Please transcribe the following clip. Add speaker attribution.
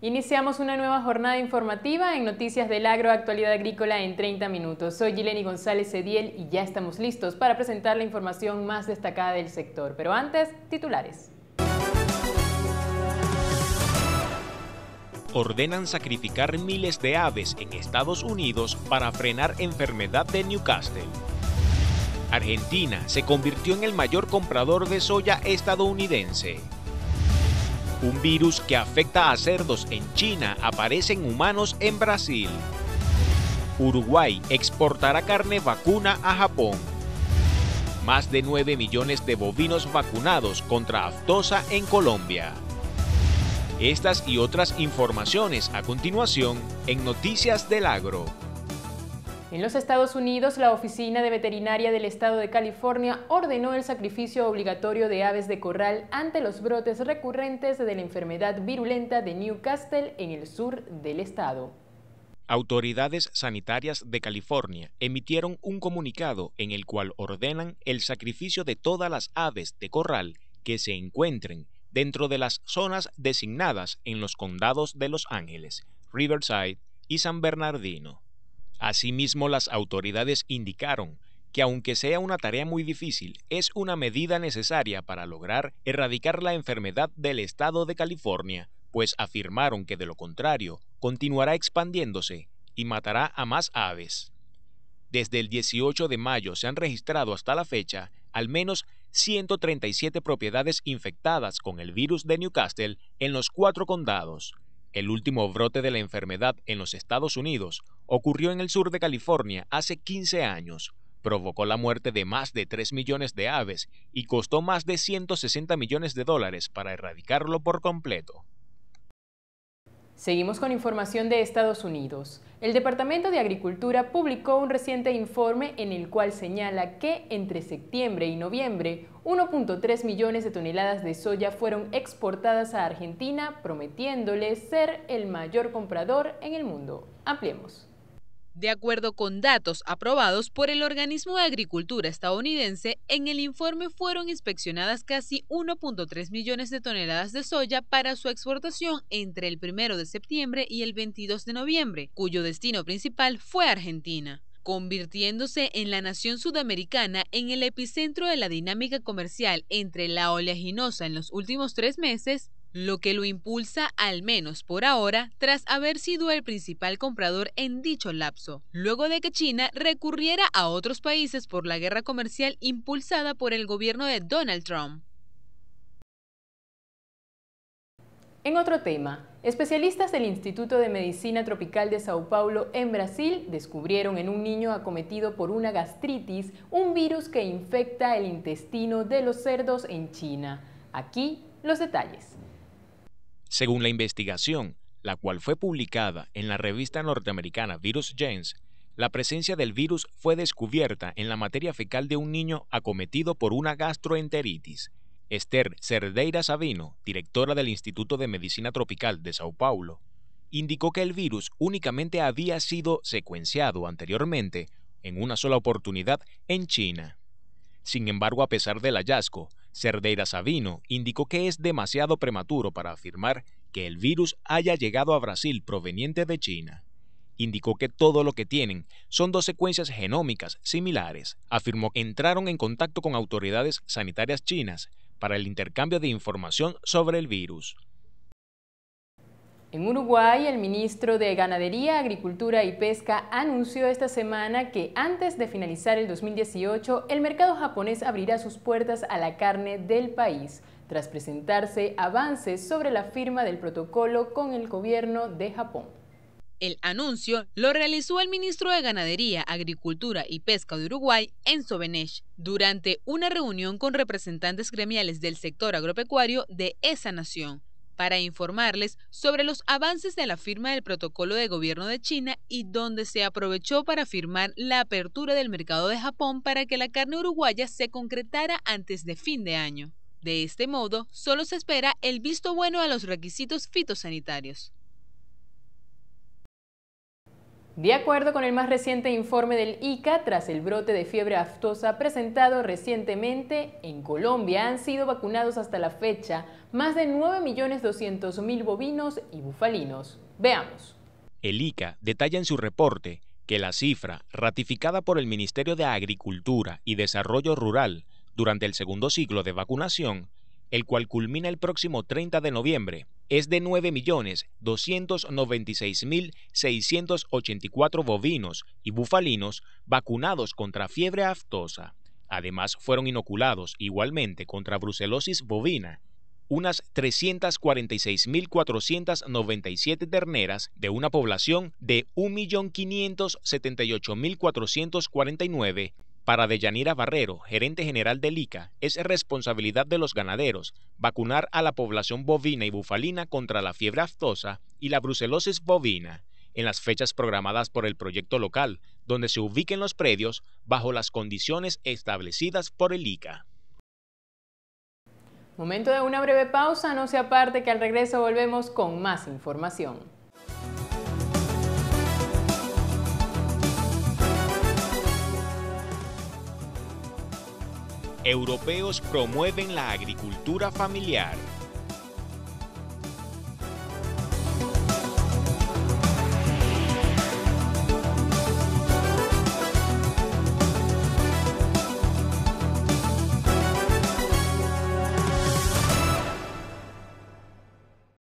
Speaker 1: Iniciamos una nueva jornada informativa en Noticias del Agro, actualidad agrícola en 30 minutos. Soy Gileni González Cediel y ya estamos listos para presentar la información más destacada del sector. Pero antes, titulares.
Speaker 2: Ordenan sacrificar miles de aves en Estados Unidos para frenar enfermedad de Newcastle. Argentina se convirtió en el mayor comprador de soya estadounidense. Un virus que afecta a cerdos en China aparece en humanos en Brasil. Uruguay exportará carne vacuna a Japón. Más de 9 millones de bovinos vacunados contra aftosa en Colombia. Estas y otras informaciones a continuación en Noticias del Agro.
Speaker 1: En los Estados Unidos, la Oficina de Veterinaria del Estado de California ordenó el sacrificio obligatorio de aves de corral ante los brotes recurrentes de la enfermedad virulenta de Newcastle en el sur del estado.
Speaker 2: Autoridades sanitarias de California emitieron un comunicado en el cual ordenan el sacrificio de todas las aves de corral que se encuentren dentro de las zonas designadas en los condados de Los Ángeles, Riverside y San Bernardino. Asimismo, las autoridades indicaron que aunque sea una tarea muy difícil, es una medida necesaria para lograr erradicar la enfermedad del estado de California, pues afirmaron que de lo contrario, continuará expandiéndose y matará a más aves. Desde el 18 de mayo se han registrado hasta la fecha al menos 137 propiedades infectadas con el virus de Newcastle en los 4 condados. El último brote de la enfermedad en los Estados Unidos ocurrió en el sur de California hace 15 años, provocó la muerte de más de 3 millones de aves y costó más de 160 millones de dólares para erradicarlo por completo.
Speaker 1: Seguimos con información de Estados Unidos. El Departamento de Agricultura publicó un reciente informe en el cual señala que entre septiembre y noviembre 1.3 millones de toneladas de soya fueron exportadas a Argentina, prometiéndole ser el mayor comprador en el mundo. Ampliemos.
Speaker 3: De acuerdo con datos aprobados por el Organismo de Agricultura estadounidense, en el informe fueron inspeccionadas casi 1.3 millones de toneladas de soya para su exportación entre el 1 de septiembre y el 22 de noviembre, cuyo destino principal fue Argentina, convirtiéndose en la nación sudamericana en el epicentro de la dinámica comercial entre la oleaginosa en los últimos 3 meses, lo que lo impulsa, al menos por ahora, tras haber sido el principal comprador en dicho lapso, luego de que China recurriera a otros países por la guerra comercial impulsada por el gobierno de Donald Trump.
Speaker 1: En otro tema, especialistas del Instituto de Medicina Tropical de Sao Paulo en Brasil descubrieron en un niño acometido por una gastritis un virus que infecta el intestino de los cerdos en China. Aquí los detalles.
Speaker 2: Según la investigación, la cual fue publicada en la revista norteamericana Virus Genes, la presencia del virus fue descubierta en la materia fecal de un niño acometido por una gastroenteritis. Esther Cerdeira Sabino, directora del Instituto de Medicina Tropical de Sao Paulo, indicó que el virus únicamente había sido secuenciado anteriormente en una sola oportunidad en China. Sin embargo, a pesar del hallazgo, Cerdeira Sabino indicó que es demasiado prematuro para afirmar que el virus haya llegado a Brasil proveniente de China. Indicó que todo lo que tienen son 2 secuencias genómicas similares. Afirmó que entraron en contacto con autoridades sanitarias chinas para el intercambio de información sobre el virus.
Speaker 1: En Uruguay, el ministro de Ganadería, Agricultura y Pesca anunció esta semana que antes de finalizar el 2018, el mercado japonés abrirá sus puertas a la carne del país, tras presentarse avances sobre la firma del protocolo con el gobierno de Japón.
Speaker 3: El anuncio lo realizó el ministro de Ganadería, Agricultura y Pesca de Uruguay, Enzo Benech, durante una reunión con representantes gremiales del sector agropecuario de esa nación, para informarles sobre los avances de la firma del protocolo de gobierno de China y donde se aprovechó para firmar la apertura del mercado de Japón para que la carne uruguaya se concretara antes de fin de año. De este modo, solo se espera el visto bueno a los requisitos fitosanitarios.
Speaker 1: De acuerdo con el más reciente informe del ICA, tras el brote de fiebre aftosa presentado recientemente, en Colombia han sido vacunados hasta la fecha más de 9.200.000 bovinos y bufalinos. Veamos.
Speaker 2: El ICA detalla en su reporte que la cifra, ratificada por el Ministerio de Agricultura y Desarrollo Rural durante el segundo ciclo de vacunación, el cual culmina el próximo 30 de noviembre, es de 9.296.684 bovinos y bufalinos vacunados contra fiebre aftosa. Además, fueron inoculados igualmente contra brucelosis bovina unas 346.497 terneras de una población de 1.578.449. Para Deyanira Barrero, gerente general del ICA, es responsabilidad de los ganaderos vacunar a la población bovina y bufalina contra la fiebre aftosa y la brucelosis bovina en las fechas programadas por el proyecto local, donde se ubiquen los predios bajo las condiciones establecidas por el ICA.
Speaker 1: Momento de una breve pausa, no se aparte que al regreso volvemos con más información.
Speaker 2: Europeos promueven la agricultura familiar.